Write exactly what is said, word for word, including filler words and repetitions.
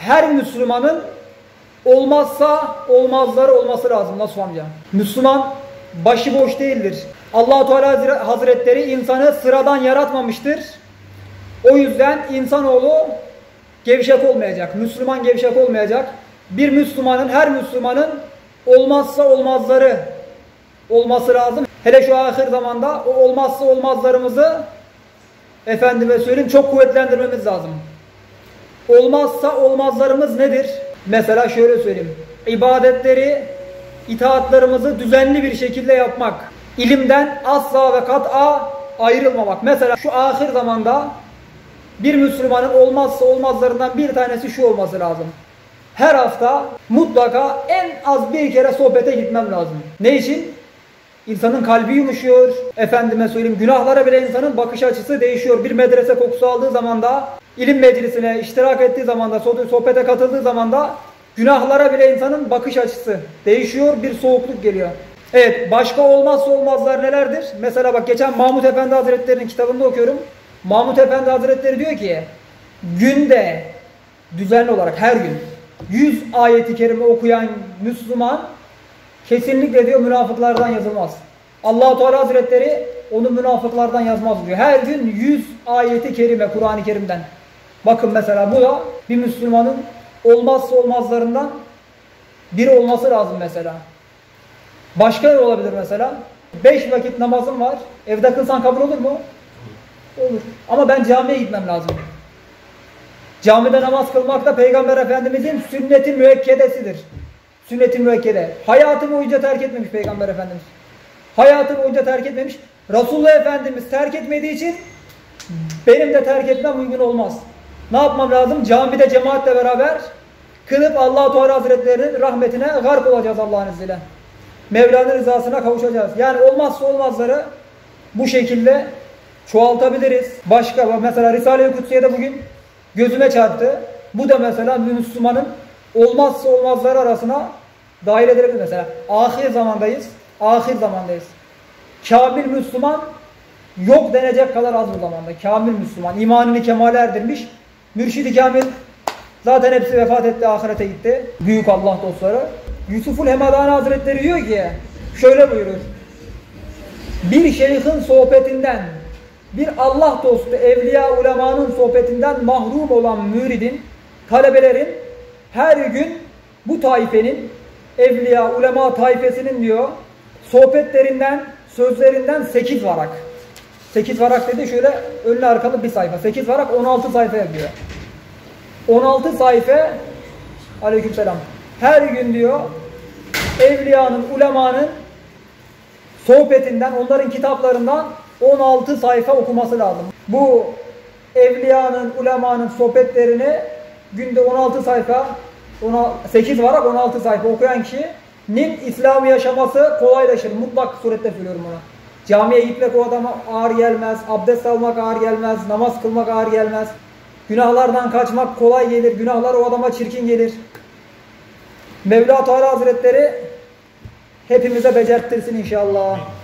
her Müslümanın olmazsa olmazları olması lazım. Nasıl amca? Müslüman başıboş değildir. Allah-u Teala Hazretleri insanı sıradan yaratmamıştır. O yüzden insanoğlu gevşek olmayacak. Müslüman gevşek olmayacak. Bir Müslümanın, her Müslümanın olmazsa olmazları olması lazım. Hele şu ahir zamanda o olmazsa olmazlarımızı efendime söyleyeyim çok kuvvetlendirmemiz lazım. Olmazsa olmazlarımız nedir? Mesela şöyle söyleyeyim. İbadetleri, itaatlarımızı düzenli bir şekilde yapmak. İlimden asla ve kat'a ayrılmamak. Mesela şu ahir zamanda bir Müslümanın olmazsa olmazlarından bir tanesi şu olması lazım. Her hafta mutlaka en az bir kere sohbete gitmem lazım. Ne için? İnsanın kalbi yumuşuyor. Efendime söyleyeyim, günahlara bile insanın bakış açısı değişiyor. Bir medrese kokusu aldığı zaman da, ilim meclisine iştirak ettiği zaman da, sohbete katıldığı zaman da günahlara bile insanın bakış açısı değişiyor. Bir soğukluk geliyor. Evet, başka olmazsa olmazlar nelerdir? Mesela bak, geçen Mahmud Efendi Hazretleri'nin kitabında okuyorum. Mahmud Efendi Hazretleri diyor ki, günde düzenli olarak her gün yüz ayeti kerime okuyan Müslüman kesinlikle diyor münafıklardan yazılmaz. Allah-u Teala Hazretleri onu münafıklardan yazmaz diyor. Her gün yüz ayeti kerime Kur'an-ı Kerim'den. Bakın mesela bu da bir Müslümanın olmazsa olmazlarından biri olması lazım mesela. Başka ne olabilir mesela? Beş vakit namazım var. Evde kılsan kabul olur mu? Olur. Ama ben camiye gitmem lazım. Camide namaz kılmak da Peygamber Efendimizin sünnet-i müekkedesidir. Sünnet-i müekkede. Hayatı boyunca terk etmemiş Peygamber Efendimiz. Hayatı boyunca terk etmemiş. Resulullah Efendimiz terk etmediği için benim de terk etmem uygun olmaz. Ne yapmam lazım? Camide cemaatle beraber kılıp Allah-u Teala Hazretleri'nin rahmetine gark olacağız Allah'ın izniyle. Mevla'nın rızasına kavuşacağız. Yani olmazsa olmazları bu şekilde çoğaltabiliriz. Başka mesela Risale-i Kutsiye'de bugün gözüme çarptı. Bu da mesela Müslümanın olmazsa olmazları arasına dahil edilebilir mesela. Ahir zamandayız. Ahir zamandayız. Kamil Müslüman yok denecek kadar az bu zamanda. Kamil Müslüman. İmanını kemale erdirmiş. Mürşid-i Kamil zaten hepsi vefat etti, ahirete gitti. Büyük Allah dostları. Yusuful Hemadani Hazretleri diyor ki, şöyle buyurur. Bir şeyhin sohbetinden, bir Allah dostu, evliya ulemanın sohbetinden mahrum olan müridin, talebelerin her gün bu taifenin, evliya ulema taifesinin diyor, sohbetlerinden, sözlerinden sekiz varak. sekiz varak dedi, şöyle önlü arkalı bir sayfa. sekiz varak on altı sayfa yapıyor. on altı sayfa, aleykümselam. Her gün diyor, evliyanın, ulemanın sohbetinden, onların kitaplarından on altı sayfa okuması lazım. Bu evliyanın, ulemanın sohbetlerini günde on altı sayfa, sekiz varak on altı sayfa okuyan kişinin İslam'ı yaşaması kolaylaşır. Mutlak surette söylüyorum ona. Camiye gitmek o adama ağır gelmez, abdest almak ağır gelmez, namaz kılmak ağır gelmez. Günahlardan kaçmak kolay gelir, günahlar o adama çirkin gelir. Mevla Teala Hazretleri hepimize becerttirsin inşallah.